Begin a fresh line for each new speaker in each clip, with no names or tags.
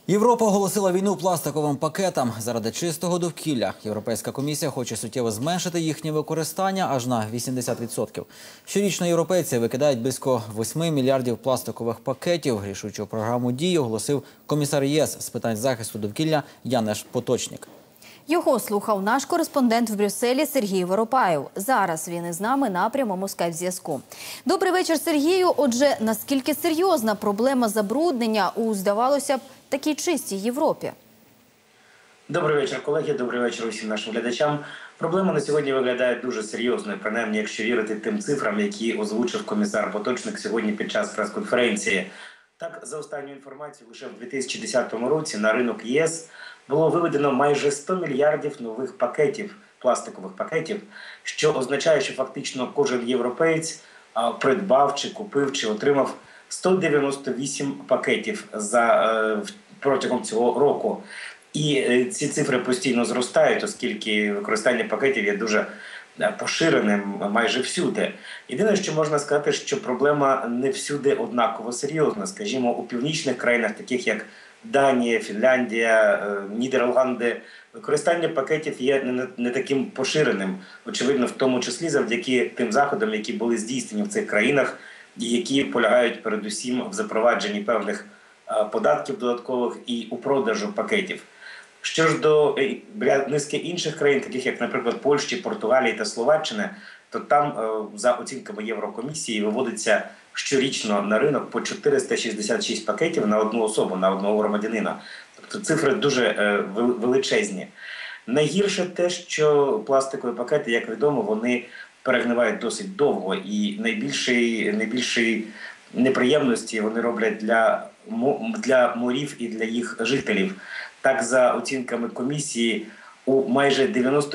Європа оголосила війну пластиковим пакетам. Заради чистого довкілля Європейська комісія хоче суттєво зменшити їхнє використання аж на 80%. Щорічно європейці викидають близько 8 мільярдів пластикових пакетів. Рішучу програму дій оголосив комісар ЄС з питань захисту довкілля Янеш Поточнік.
Його слухав наш кореспондент в Брюсселі Сергій Воропаєв. Зараз він із нами на прямому скайп-зв'язку. Добрий вечір, Сергію. Отже, наскільки серйозна проблема забруднення у, здавалося б, такій чистій Європі?
Добрий вечір, колеги. Добрий вечір усім нашим глядачам. Проблема на сьогодні виглядає дуже серйозною, принаймні, якщо вірити тим цифрам, які озвучив комісар Поточник сьогодні під час прес-конференції. Так, за останню інформацію, лише в 2010 році на ринок ЄС було виведено майже 100 мільярдів нових пакетів, пластикових пакетів, що означає, що фактично кожен європеєць придбав, чи купив, чи отримав 198 пакетів протягом цього року. І ці цифри постійно зростають, оскільки використання пакетів є дуже поширеним майже всюди. Єдине, що можна сказати, що проблема не всюди однаково серйозна. Скажімо, у північних країнах, таких як Данія, Фінляндія, Нідерланди, використання пакетів є не таким поширеним. Очевидно, в тому числі завдяки тим заходам, які були здійснені в цих країнах, і які полягають передусім в запровадженні певних податків додаткових і у продажу пакетів. Що ж до низки інших країн, таких як, наприклад, Польщі, Португалії та Словаччини, то там, за оцінками Єврокомісії, виводиться щорічно на ринок по 466 пакетів на одну особу, на одного громадянина. Тобто цифри дуже величезні. Найгірше те, що пластикові пакети, як відомо, вони перегнивають досить довго, і найбільші неприємності вони роблять для морів і для їх жителів. Так, за оцінками комісії, у майже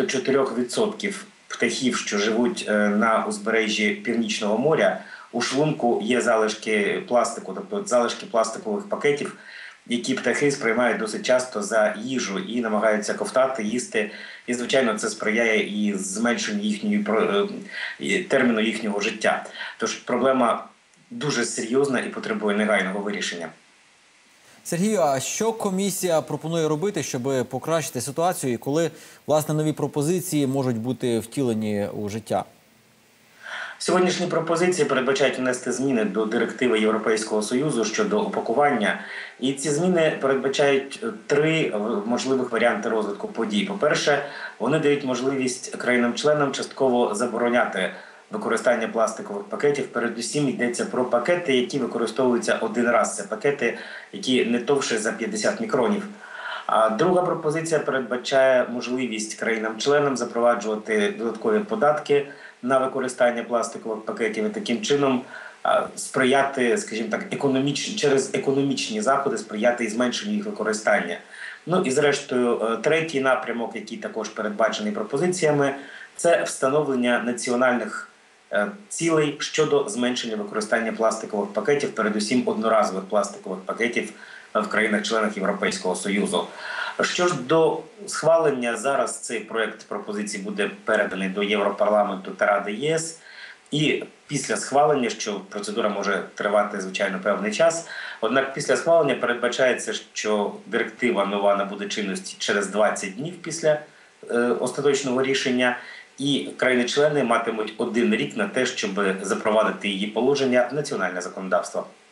94% птахів, що живуть на узбережжі Північного моря, у шлунку є залишки пластику, тобто залишки пластикових пакетів, які птахи сприймають досить часто за їжу і намагаються ковтати, їсти. І, звичайно, це сприяє і зменшенню терміну їхнього життя. Тож проблема дуже серйозна і потребує негайного вирішення.
Сергію, а що комісія пропонує робити, щоб покращити ситуацію і коли, власне, нові пропозиції можуть бути втілені у життя?
Сьогоднішні пропозиції передбачають внести зміни до директиви Європейського Союзу щодо опакування. І ці зміни передбачають три можливих варіанти розвитку подій. По-перше, вони дають можливість країнам-членам частково забороняти використання пластикових пакетів. Передусім йдеться про пакети, які використовуються один раз. Це пакети, які не товще за 50 мікронів. А друга пропозиція передбачає можливість країнам-членам запроваджувати додаткові податки на використання пластикових пакетів і таким чином сприяти, скажімо так, через економічні заходи сприяти і зменшенню їх використання. Ну і зрештою, третій напрямок, який також передбачений пропозиціями, це встановлення національних цілей щодо зменшення використання пластикових пакетів, передусім одноразових пластикових пакетів в країнах-членах Європейського Союзу. Що ж до схвалення, зараз цей проєкт пропозицій буде переданий до Європарламенту та Ради ЄС. І після схвалення, що процедура може тривати, звичайно, певний час, однак після схвалення передбачається, що директива нова набуде чинності через 20 днів після остаточного рішення, і країни-члени матимуть 1 рік на те, щоб запровадити її положення в національне законодавство.